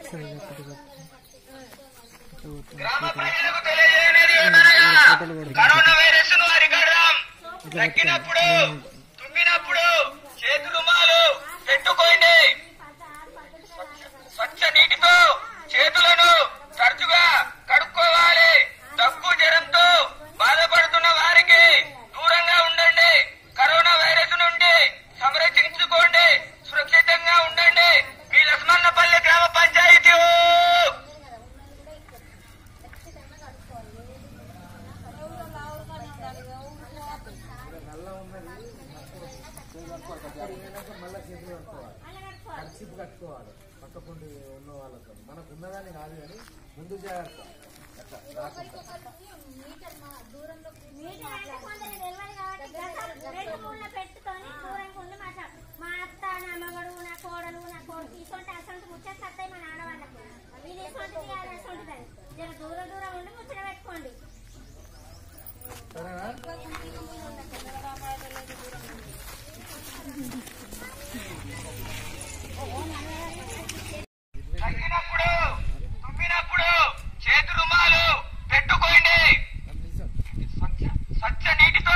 Corona virus ను అరికడదాం. తగ్గినప్పుడు తుమ్మినప్పుడు చేతులు రుమాలు పెట్టుకోండి. స్వచ్ఛ నీటితో చేతులను తరచుగా కడుక్కోవాలి. దగ్గు జ్వరంతో బాధపడుతున్న వారికి దూరంగా ఉండండి. కరోనా వైరస్ నుండి సంరక్షించుకోండి. సురక్షితంగా ఉండండి. మీ లక్ష్మన్నపల్లి గ్రామ పంచాయతీ. కర్షిప్ కట్టుకోవాలి పక్కకుండి ఉన్న వాళ్ళతో. మనకు ఉన్నదాన్ని కాదు కానీ ముందు జాగ్రత్త. మా అత్త నా మగడు నా కోడలు నా కోడు తీసుకుంటే అసలు ముచ్చేస్తాయి మన ఆడవాళ్ళకు. ఇది ఎటువంటిది కాదు, ఎటువంటిది జర దూరం దూరం ఉండి ముచ్చట పెట్టుకోండి. తగ్గినప్పుడు తుమ్మినప్పుడు చేతు రుమాలు పెట్టుకోండి. స్వచ్ఛ నీటితో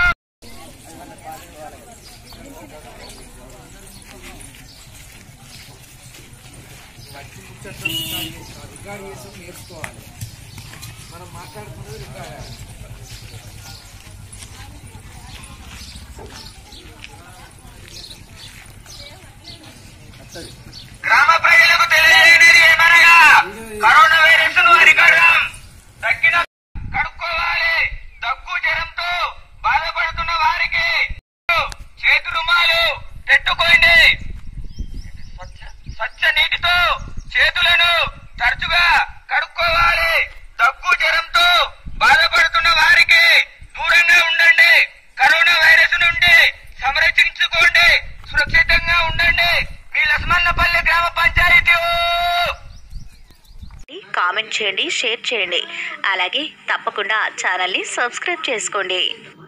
రికార్డ్ చేసి నేర్చుకోవాలి. మనం మాట్లాడుతున్నది రికార్డ్. గ్రామ ప్రజలకు తెలియజేయడం ఏమనగా కరోనా వైరస్ ను అరికడదాం. తగ్గిన కడుక్కోవాలి. దగ్గు జ్వరంతో బాధపడుతున్న వారికి చేతు రుమాలు పెట్టుకోండి. స్వచ్ఛ నీటితో చేతులను తరచుగా కడుక్కోవాలి. దగ్గు జ్వరంతో బాధపడుతున్న వారికి దూరంగా ఉండండి. కరోనా వైరస్ నుండి సంరక్షించుకోండి. సురక్షితంగా ఉండండి. మీ లక్ష్మన్నపల్లి గ్రామ పంచాయతీ. కామెంట్ చేయండి, షేర్ చేయండి. అలాగే తప్పకుండా ఛానల్ని సబ్స్క్రైబ్ చేసుకోండి.